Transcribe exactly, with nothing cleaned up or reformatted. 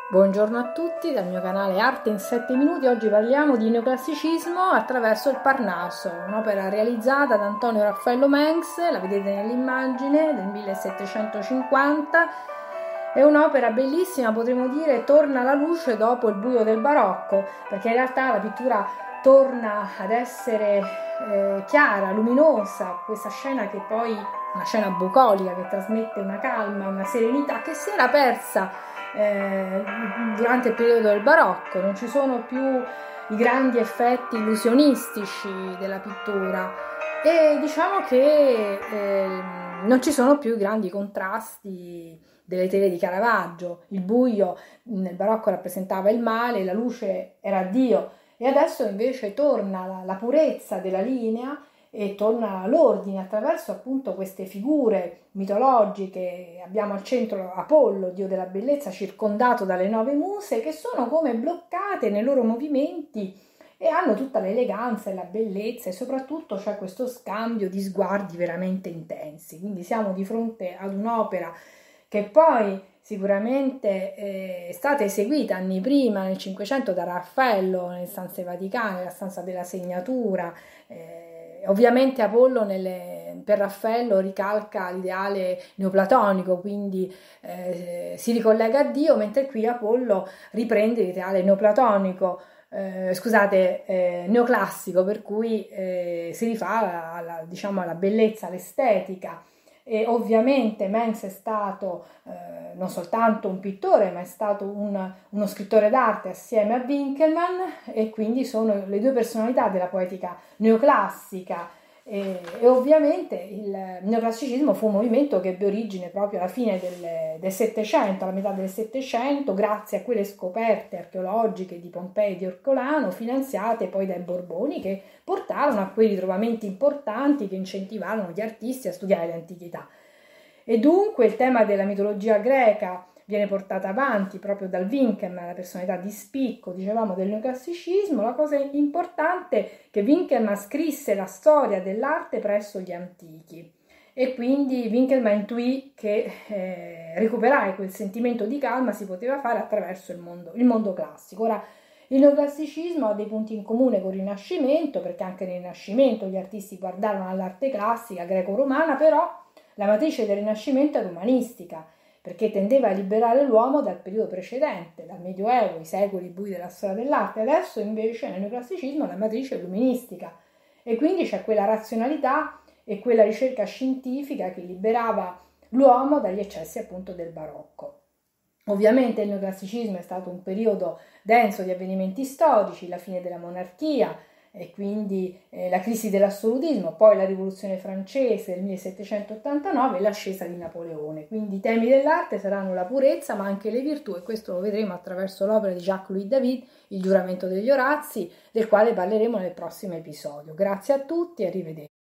Buongiorno a tutti dal mio canale Arte in sette minuti. Oggi parliamo di neoclassicismo attraverso il Parnaso, un'opera realizzata da Antonio Raffaello Mengs, la vedete nell'immagine, del millesettecentocinquanta. È un'opera bellissima, potremmo dire torna alla luce dopo il buio del barocco, perché in realtà la pittura torna ad essere eh, chiara, luminosa, questa scena che poi, una scena bucolica che trasmette una calma, una serenità che si era persa Eh, durante il periodo del barocco. Non ci sono più i grandi effetti illusionistici della pittura e diciamo che eh, non ci sono più i grandi contrasti delle tele di Caravaggio. Il buio nel barocco rappresentava il male, la luce era Dio, e adesso invece torna la, la purezza della linea e torna l'ordine attraverso appunto queste figure mitologiche. Abbiamo al centro Apollo, dio della bellezza, circondato dalle nove muse che sono come bloccate nei loro movimenti e hanno tutta l'eleganza e la bellezza, e soprattutto c'è questo scambio di sguardi veramente intensi. Quindi siamo di fronte ad un'opera che poi sicuramente è stata eseguita anni prima, nel Cinquecento, da Raffaello nelle stanze vaticane, la stanza della segnatura. eh, Ovviamente Apollo nelle, per Raffaello ricalca l'ideale neoplatonico, quindi eh, si ricollega a Dio, mentre qui Apollo riprende l'ideale neoplatonico, eh, scusate, eh, neoclassico, per cui eh, si rifà alla, diciamo, alla bellezza, all'estetica. E ovviamente Mengs è stato eh, non soltanto un pittore, ma è stato un, uno scrittore d'arte assieme a Winckelmann, e quindi sono le due personalità della poetica neoclassica. E, e ovviamente il neoclassicismo fu un movimento che ebbe origine proprio alla fine del, del Settecento, alla metà del Settecento, grazie a quelle scoperte archeologiche di Pompei e di Orcolano, finanziate poi dai Borboni, che portarono a quei ritrovamenti importanti che incentivarono gli artisti a studiare l'antichità. E dunque il tema della mitologia greca viene portata avanti proprio dal Winckelmann, la personalità di spicco, dicevamo, del neoclassicismo. La cosa importante è che Winckelmann scrisse la storia dell'arte presso gli antichi, e quindi Winckelmann intuì che eh, recuperare quel sentimento di calma si poteva fare attraverso il mondo, il mondo classico. Ora, il neoclassicismo ha dei punti in comune con il Rinascimento, perché anche nel Rinascimento gli artisti guardarono all'arte classica greco-romana, però la matrice del Rinascimento era umanistica, perché tendeva a liberare l'uomo dal periodo precedente, dal Medioevo, i secoli bui della storia dell'arte. Adesso invece nel neoclassicismo la matrice è luministica, e quindi c'è quella razionalità e quella ricerca scientifica che liberava l'uomo dagli eccessi appunto del barocco. Ovviamente il neoclassicismo è stato un periodo denso di avvenimenti storici, la fine della monarchia e quindi eh, la crisi dell'assolutismo, poi la rivoluzione francese del millesettecentottantanove e l'ascesa di Napoleone. Quindi i temi dell'arte saranno la purezza, ma anche le virtù, e questo lo vedremo attraverso l'opera di Jacques-Louis David, Il giuramento degli Orazi, del quale parleremo nel prossimo episodio. Grazie a tutti e arrivederci.